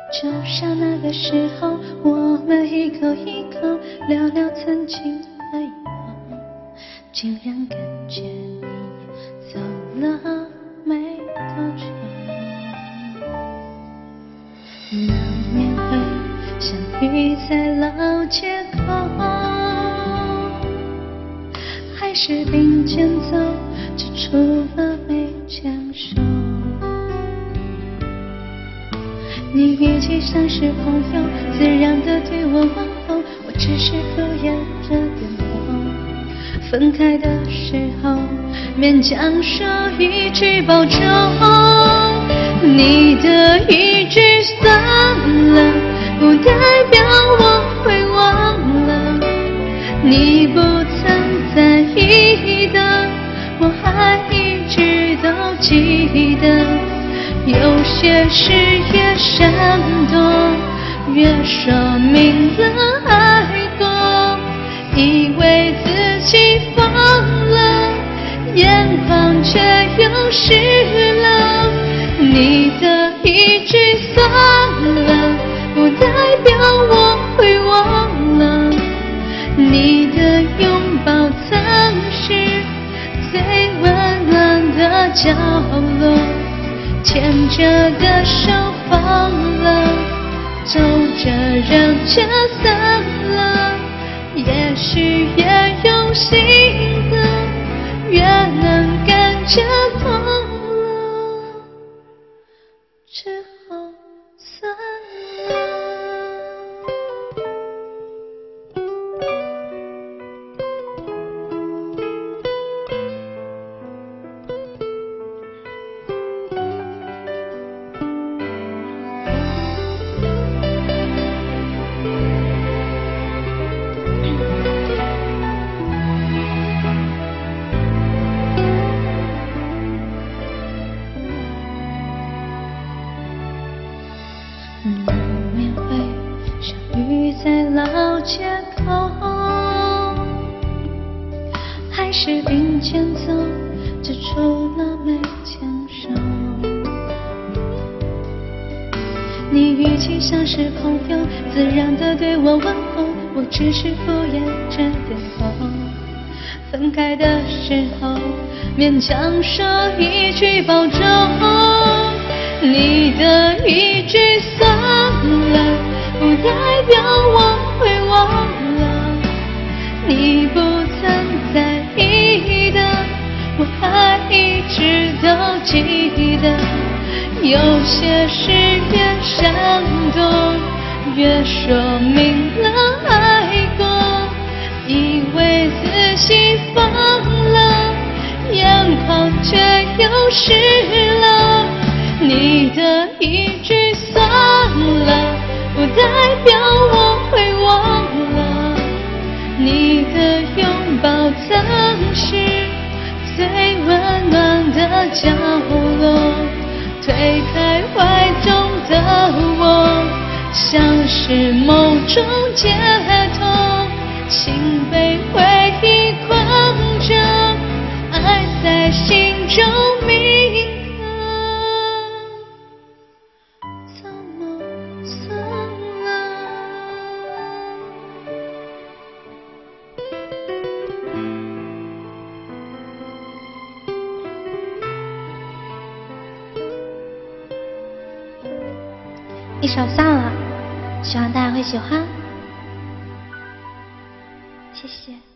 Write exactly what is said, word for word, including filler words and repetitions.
就像那个时候，我们一口一口聊聊曾经的以后，竟然感觉你走了没多久，难免会相遇在老街口，还是并肩走，只除了没牵手。你语气像是朋友，自然地对我问候，我只是敷衍着点头。分开的时候，勉强说一句保重。你的一句算了，不代表我会忘了。你不曾在意的，我还一直都记得。有些事越闪躲，越说明了爱过。以为自己放了，眼眶却又湿了。你的一句算了，不代表我会忘了。你的拥抱曾是最温暖的角落。牵着的手放了，走着人却散了。也许越用心的，越能感觉痛了，之后算了。难免会相遇在老街口，还是并肩走，只除了没牵手。你语气像是朋友，自然地对我问候，我只是敷衍着点头。分开的时候，勉强说一句保重。你的一句算了，不代表我会忘了。你不曾在意的，我还一直都记得。有些事越闪躲，越说明了爱过。以为自己放了，眼眶却又湿了。你的一句算了，不代表我会忘了。你的拥抱曾是最温暖的角落。推开怀中的我，像是某种解脱。心被回忆困着，爱在心中铭刻。怎么算了？一首算了，希望大家会喜欢。谢谢。